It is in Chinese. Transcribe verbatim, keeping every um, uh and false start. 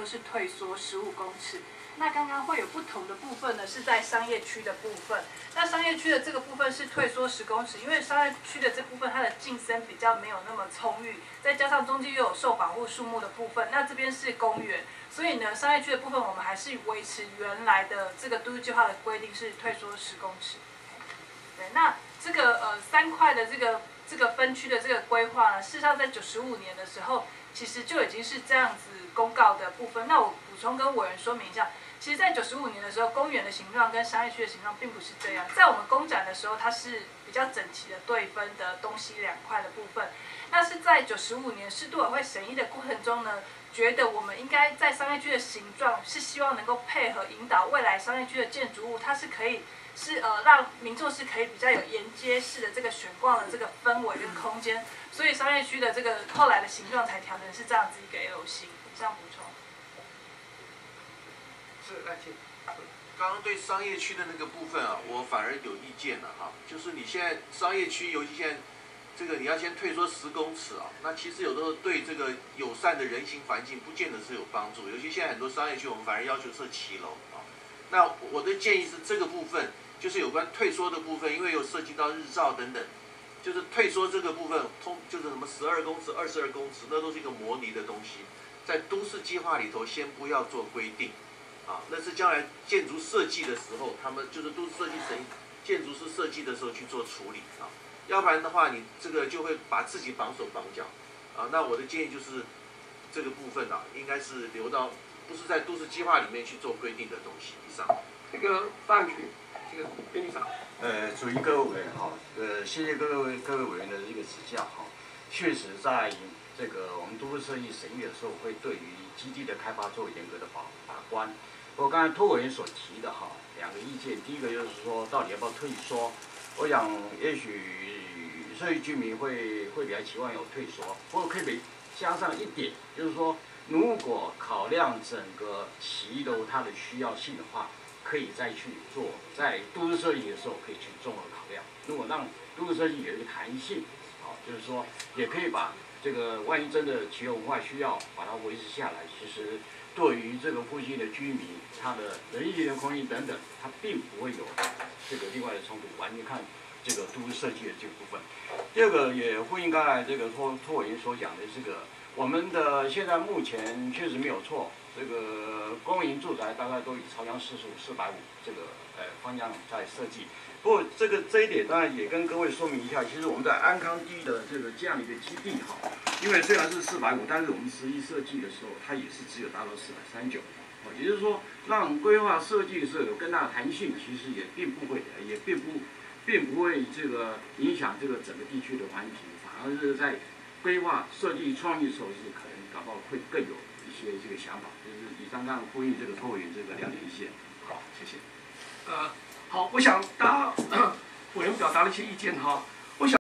都是退缩十五公尺。那刚刚会有不同的部分呢，是在商业区的部分。那商业区的这个部分是退缩十公尺，因为商业区的这部分它的进深比较没有那么充裕，再加上中间又有受保护树木的部分，那这边是公园，所以呢，商业区的部分我们还是维持原来的这个都市计划的规定是退缩十公尺。对，那这个呃三块的这个这个分区的这个规划呢，事实上在九十五年的时候，其实就已经是这样子公告的部分。那我补充跟委员说明一下。其实，在九十五年的时候，公园的形状跟商业区的形状并不是这样。在我们公展的时候，它是比较整齐的对分的东西两块的部分。那是在九十五年市都委会审议的过程中呢，觉得我们应该在商业区的形状是希望能够配合引导未来商业区的建筑物，它是可以是呃让民众是可以比较有沿街式的这个选逛的这个氛围跟空间。所以商业区的这个后来的形状才调成是这样子一个 L 型。以上补充。 赖庆，刚刚对商业区的那个部分啊，我反而有意见了哈。就是你现在商业区，尤其现在这个你要先退缩十公尺啊，那其实有的时候对这个友善的人行环境不见得是有帮助。尤其现在很多商业区，我们反而要求设骑楼啊。那我的建议是这个部分，就是有关退缩的部分，因为有涉及到日照等等，就是退缩这个部分，通就是什么十二公尺、二十二公尺，那都是一个模拟的东西，在都市计划里头先不要做规定。啊，那是将来建筑设计的时候，他们就是都市设计审建筑师设计的时候去做处理啊，要不然的话，你这个就会把自己绑手绑脚啊。那我的建议就是这个部分啊，应该是留到不是在都市计划里面去做规定的东西以上。 这个范局，这个编辑长。 呃，主席各位委员哈，呃，谢谢各位各位委员的这个指教哈。确实，在这个我们都市设计审议的时候，会对于基地的开发做严格的把把关。不过刚才托委员所提的哈，两个意见，第一个就是说，到底要不要退缩？我想，也许社区居民会会比较期望有退缩，不过可以加上一点，就是说，如果考量整个骑楼它的需要性的话，可以再去做，在都市设计的时候可以去综合考量。如果让都市设计有一个弹性，好，就是说也可以把这个万一真的骑楼文化需要把它维持下来，其实。对于这个附近的居民，他的人行的空间等等，它并不会有这个另外的冲突，完全看这个都市设计的这个部分。第二个也呼应刚才这个托托委员所讲的这个，我们的现在目前确实没有错，这个公营住宅大概都以朝向四十五、四百五这个呃方向在设计。不过这个这一点当然也跟各位说明一下，其实我们在安康地的这个这样的一个基地哈，因为虽然是四百五，但是我们实际设计的时候，它也是只有达到四百三十九，也就是说，让规划设计的时候有更大的弹性，其实也并不会，也并不并不会这个影响这个整个地区的环境，反而是在规划设计创意的时候是可能搞不好会更有一些这个想法，就是以上刚呼应这个托委员这个两点意见。好，谢谢。 呃。好，我想大家委员表达了一些意见哈，